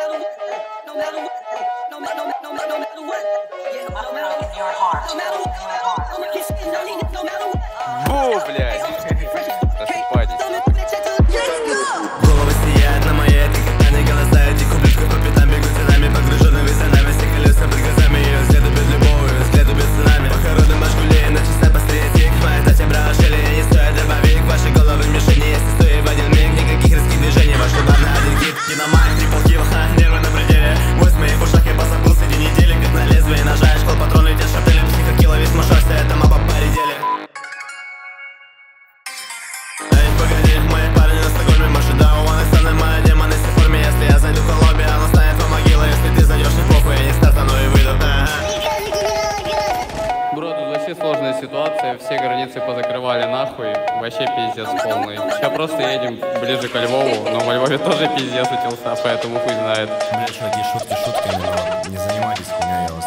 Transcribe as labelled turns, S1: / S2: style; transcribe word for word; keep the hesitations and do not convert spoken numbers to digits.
S1: Бу, блядь. Просыпайтесь.
S2: Головы сияют на моей, ты когда не голосает. И кубличка по пятам бегут за нами, погруженный в нами. Все колеса под глазами, ее взгляды без любого, ее взгляды без цунами. Похороны машкулей, на часах быстрее тик. Моя тача брашили, я не стою дробовик. Ваши головы мишени, если стоит в один миг. Никаких резких движений, ваш удар на один хит. Киномаг, трипл килл, ха, нервы на пределе. Мой в моих ушах, я позабыл среди недели. Как на лезвие ножа, я школ патроны, те шартели. Психокилла, весь мой шорс, это маба поредели. Эй, погоди, мои парни на Стокгольме, машут даун, и станы мои демоны все в форме. Если я зайду в лобби, оно станет вам могила. Если ты зайдешь, не похуй, я не стартану и выйду.
S3: Бро, тут вообще сложная ситуация, все границы позакрывали нахуй, вообще пиздец полный. Сейчас просто едем ближе ко Львову, но во Львове тоже пиздец утился, поэтому хуй знает.
S2: Блять, чуваки, шутки шутками, но не занимайтесь хуйней, я вас